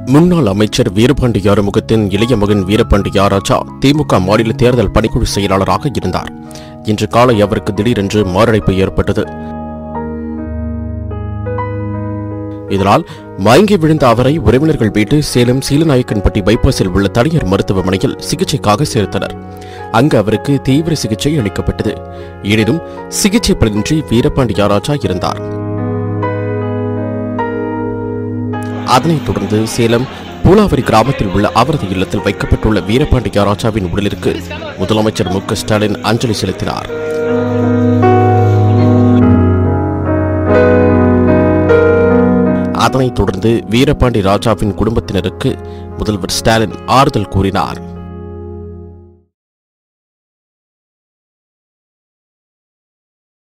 முன்னாள் அமைச்சர் வீரபாண்டி ஆறுமுகத்தின் இளைய மகன் வீரபாண்டி ராஜா திமுக மாநில தேர்தல் பணிக்குழு செயலாளராக இருந்தார். இன்று காலை அவருக்கு திடீரென்று மாரடைப்பு ஏற்பட்டது. இதனால் மயங்கி விழுந்த அவரை உறவினர்கள் மீட்டு சேலம் சீலநாயக்கன்பட்டி பைபாஸில் உள்ள தனியார் மருத்துவமனையில் சிகிச்சைக்காக சேர்த்தனர். அங்கு அவருக்கு தீவிர சிகிச்சை அளிக்கப்பட்டது. எனினும் சிகிச்சை பலனின்றி வீரபாண்டி ராஜா இருந்தார். அதனைத் தொடர்ந்து சேலம் பூலாவரி கிராமத்தில் உள்ள அவரது இல்லத்தில் வைக்கப்பட்டுள்ள வீரபாண்டி ராஜாவின் உடலிற்கு முதலமைச்சர் மு க ஸ்டாலின் அஞ்சலி செலுத்தினார். அதனைத் தொடர்ந்து வீரபாண்டி ராஜாவின் குடும்பத்தினருக்கு முதல்வர் ஸ்டாலின் ஆறுதல் கூறினார்.